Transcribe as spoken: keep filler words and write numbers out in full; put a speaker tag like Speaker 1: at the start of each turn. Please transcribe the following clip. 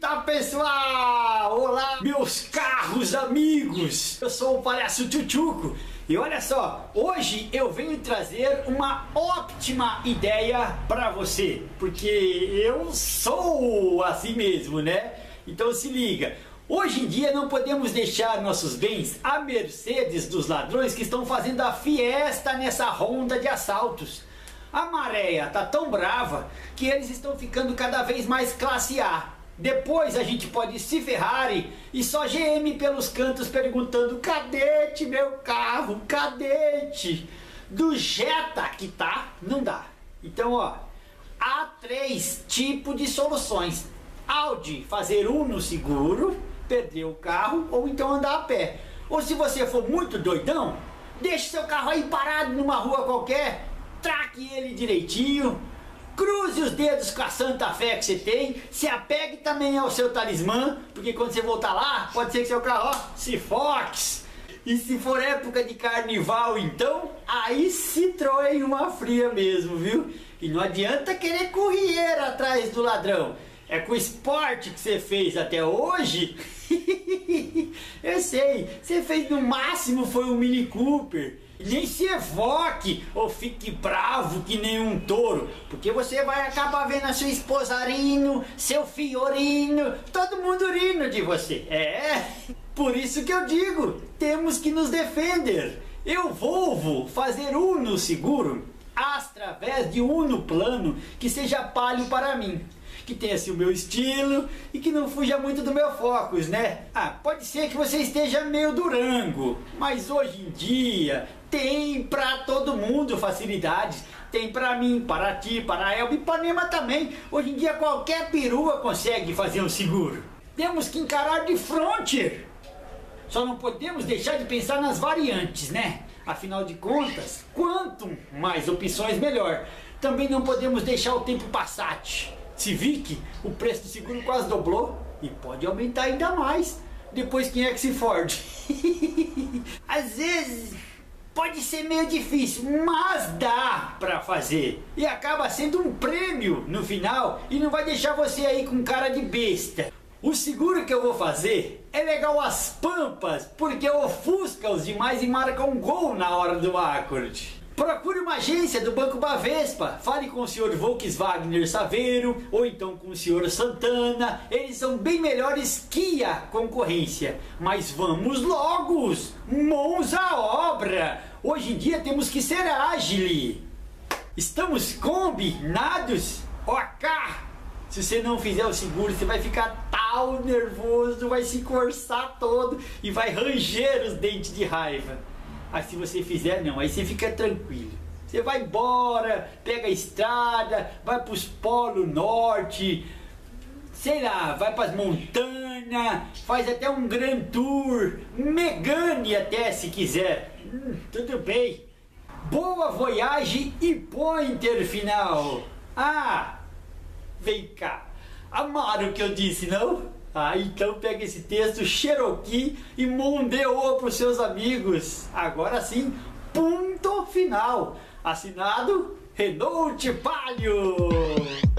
Speaker 1: Eita pessoal! Olá meus carros amigos! Eu sou o Palhaço Tchutchuco e olha só, hoje eu venho trazer uma ótima ideia para você, porque eu sou assim mesmo, né? Então se liga, hoje em dia não podemos deixar nossos bens à mercê dos ladrões que estão fazendo a fiesta nessa ronda de assaltos. A maré tá tão brava que eles estão ficando cada vez mais classe A. Depois a gente pode se Ferrari e só G M pelos cantos perguntando: cadê-te meu carro? Cadê-te? Do Jetta que tá, não dá. Então ó, há três tipos de soluções: Audi, fazer Uno seguro, perder o carro ou então andar a pé. Ou se você for muito doidão, deixe seu carro aí parado numa rua qualquer, traque ele direitinho, cruze os dedos com a santa fé que você tem, se apegue também ao seu talismã, porque quando você voltar lá, pode ser que seu carro ó, se foque. E se for época de carnaval então, aí Citroën uma fria mesmo, viu? E não adianta querer correr atrás do ladrão. É com o esporte que você fez até hoje. Eu sei, você fez no máximo foi um Mini Cooper. Nem se evoque ou fique bravo que nem um touro, porque você vai acabar vendo a sua esposa rindo, seu filho rindo, todo mundo rindo de você. É, por isso que eu digo, temos que nos defender. Eu vou fazer Uno seguro através de Uno plano que seja palio para mim, que tenha assim o meu estilo e que não fuja muito do meu focus, né? Ah, pode ser que você esteja meio Durango, mas hoje em dia tem para todo mundo facilidades. Tem para mim, para ti, para a Elba e Ipanema também. Hoje em dia qualquer perua consegue fazer um seguro. Temos que encarar de frente. Só não podemos deixar de pensar nas variantes, né? Afinal de contas, quanto mais opções melhor. Também não podemos deixar o tempo passar. Civic, o preço do seguro quase dobrou e pode aumentar ainda mais depois quem é que se forde. Às vezes pode ser meio difícil, mas dá pra fazer e acaba sendo um prêmio no final e não vai deixar você aí com cara de besta. O seguro que eu vou fazer é legal as pampas, porque ofusca os demais e marca um gol na hora do acorde. Procure uma agência do Banco Bavespa, fale com o senhor Volkswagen Saveiro ou então com o senhor Santana, eles são bem melhores que a concorrência. Mas vamos logo, mãos à obra, hoje em dia temos que ser ágeis. Estamos combinados? Ok, se você não fizer o seguro você vai ficar tão nervoso, vai se coçar todo e vai ranger os dentes de raiva. Mas se você fizer, não, aí você fica tranquilo. Você vai embora, pega a estrada, vai para os polos norte, sei lá, vai para as montanhas, faz até um grand tour, Megane até se quiser. Hum, tudo bem. Boa voyage e pointer final. Ah, vem cá. Amaram o que eu disse, não? Ah, então pega esse texto Cherokee e mondeou para os seus amigos. Agora sim, ponto final. Assinado Renault Palio.